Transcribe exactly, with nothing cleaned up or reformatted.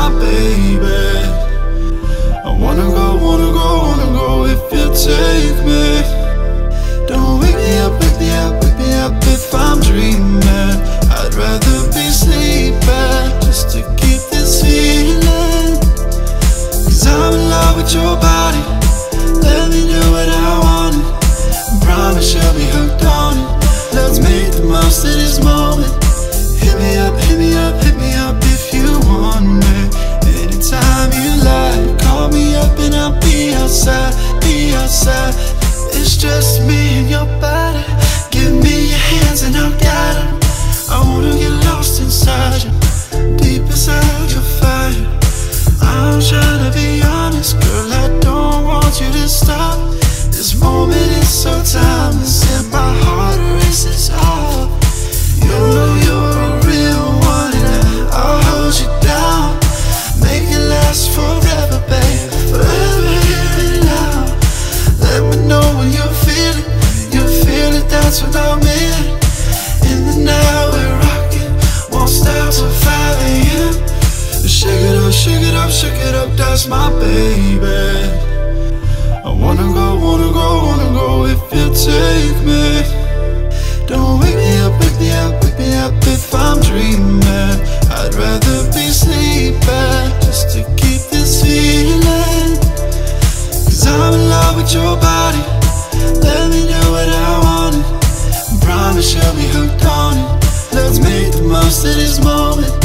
my baby. I wanna go, wanna go, wanna go if you take me. Don't wake me up, wake me up, wake me up if I'm dreaming. I'd rather be sleeping just to keep this feeling. Cause I'm in love with your body. Let me do what I want it. I promise you'll be hooked on it. Let's make the most of this moment. Hit me up, hit me up, hit me up if you want me. Anytime you like, call me up and I'll be outside, be outside. It's just me and your body. Give me your hands and I'll guide them. I wanna get lost inside you, deep inside your fire. I'm trying to be honest, girl, I don't want you to stop. This moment is so timeless and my heart races off. You know you're a real one and I'll hold you down. Make it last forever, babe, forever here and now. Let me know when you feel it, you feel it, that's what I'm in. In the night we're rocking, won't stop till five A M Shake it up, shake it up, shake it up, that's my baby. I wanna go, wanna go, wanna go if you take me. Don't wake me up, wake me up, wake me up if I'm dreaming. I'd rather be sleeping just to keep this feeling. Cause I'm in love with your body. Let me do what I want it. I promise you'll be hooked on it. Let's make the most of this moment.